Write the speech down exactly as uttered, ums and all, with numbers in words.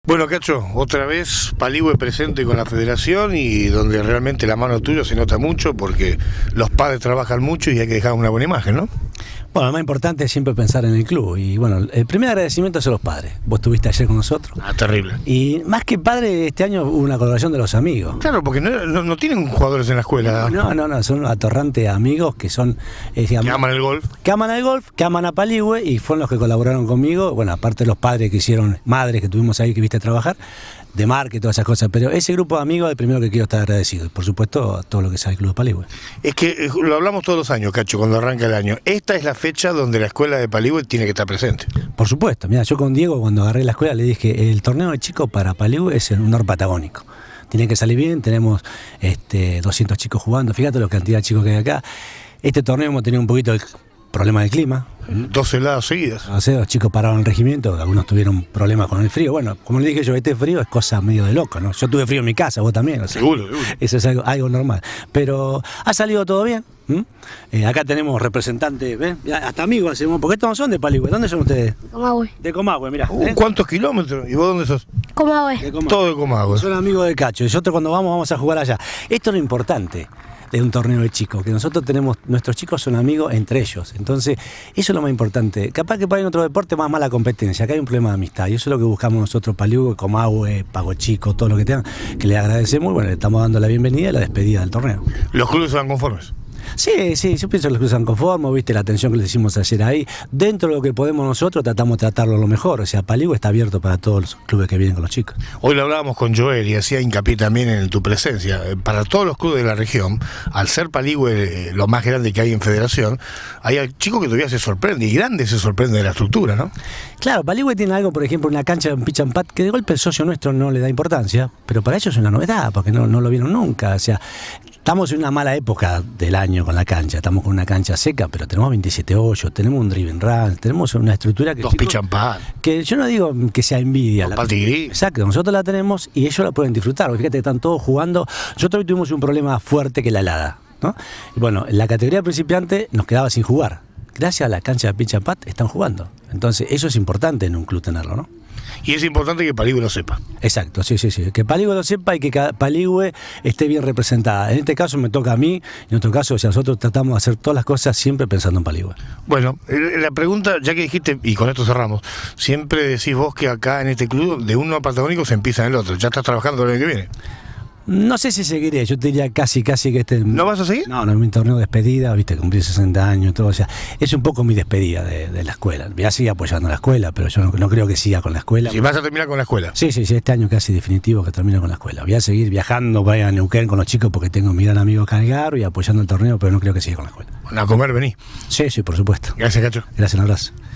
Bueno, Cacho, otra vez Paligüe presente con la federación y donde realmente la mano tuya se nota mucho porque los padres trabajan mucho y hay que dejar una buena imagen, ¿no? Bueno, lo más importante es siempre pensar en el club y bueno, el primer agradecimiento es a los padres. Vos estuviste ayer con nosotros. Ah, terrible. Y más que padre, este año hubo una colaboración de los amigos. Claro, porque no, no, no tienen jugadores en la escuela. No, no, no, son atorrantes amigos que son... Eh, digamos, que aman el golf. Que aman el golf, que aman a Paligüe y fueron los que colaboraron conmigo. Bueno, aparte de los padres que hicieron, madres que tuvimos ahí que viste trabajar, de marca y todas esas cosas. Pero ese grupo de amigos es el primero que quiero estar agradecido. Y por supuesto, a todo lo que sabe el Club de Paligüe. Es que eh, lo hablamos todos los años, Cacho, cuando arranca el año. Esta es la fecha donde la escuela de Paligüe tiene que estar presente. Por supuesto. Mira, yo con Diego, cuando agarré la escuela, le dije, el torneo de chicos para Paligüe es el honor patagónico. Tiene que salir bien, tenemos este, doscientos chicos jugando. Fíjate la cantidad de chicos que hay acá. Este torneo hemos tenido un poquito de problema del clima. Dos heladas seguidas. O sea, los chicos pararon el regimiento, algunos tuvieron problemas con el frío. Bueno, como le dije yo, este frío es cosa medio de loco, ¿no? Yo tuve frío en mi casa, vos también. O sea, seguro, seguro. Eso es algo, algo normal. Pero ha salido todo bien. ¿Mm? Eh, acá tenemos representantes, ¿ven? Hasta amigos hacemos, porque estos no son de Paligüe. ¿Dónde son ustedes? Comahue. De Comahue, mirá. Uh, ¿eh? ¿Cuántos kilómetros? ¿Y vos dónde sos? Comahue. De Comahue. Todo de Comahue. Son amigos de Cacho. Y nosotros cuando vamos, vamos a jugar allá. Esto es lo importante de un torneo de chicos, que nosotros tenemos, nuestros chicos son amigos entre ellos, entonces eso es lo más importante. Capaz que para en otro deporte más mala competencia, acá hay un problema de amistad y eso es lo que buscamos nosotros, Paligüe, Comahue, Pago Chico, todo lo que tengan, que les agradecemos y bueno, le estamos dando la bienvenida y la despedida del torneo. ¿Los clubes se van conformes? Sí, sí, yo pienso que los clubes están conformes, viste la atención que les hicimos ayer ahí. Dentro de lo que podemos nosotros, tratamos de tratarlo lo mejor. O sea, Paligüe está abierto para todos los clubes que vienen con los chicos. Hoy lo hablábamos con Joel y hacía hincapié también en tu presencia. Para todos los clubes de la región, al ser Paligüe lo más grande que hay en federación, hay chicos que todavía se sorprenden, y grandes se sorprenden de la estructura, ¿no? Claro, Paligüe tiene algo, por ejemplo, una cancha de un pitch and pat, que de golpe el socio nuestro no le da importancia, pero para ellos es una novedad, porque no, no lo vieron nunca. O sea, estamos en una mala época del año con la cancha, estamos con una cancha seca, pero tenemos veintisiete hoyos, tenemos un drive and run, tenemos una estructura que... Dos pitch and pat. Que yo no digo que sea envidia. Dos patigrí. Exacto, nosotros la tenemos y ellos la pueden disfrutar, porque fíjate que están todos jugando. Nosotros hoy tuvimos un problema fuerte que la helada, ¿no? Y bueno, en la categoría principiante nos quedaba sin jugar. Gracias a la cancha de pitch and pat están jugando. Entonces eso es importante en un club tenerlo, ¿no? Y es importante que Paligüe lo sepa. Exacto, sí, sí, sí. Que Paligüe lo sepa y que Paligüe esté bien representada. En este caso me toca a mí, en otro caso, o sea, nosotros tratamos de hacer todas las cosas siempre pensando en Paligüe. Bueno, la pregunta, ya que dijiste, y con esto cerramos, siempre decís vos que acá en este club, de uno patagónico se empieza en el otro. ¿Ya estás trabajando el año que viene? No sé si seguiré, yo te diría casi, casi que este... ¿No vas a seguir? No, no, es mi torneo de despedida, viste, cumplí sesenta años, todo, o sea, es un poco mi despedida de, de la escuela. Voy a seguir apoyando a la escuela, pero yo no, no creo que siga con la escuela. ¿Si vas a terminar con la escuela? Sí, sí, sí, este año casi definitivo que termino con la escuela. Voy a seguir viajando, voy a Neuquén con los chicos porque tengo mi gran amigo Calgaro y apoyando el torneo, pero no creo que siga con la escuela. Bueno, a comer vení. Sí, sí, por supuesto. Gracias, Cacho. Gracias, un abrazo.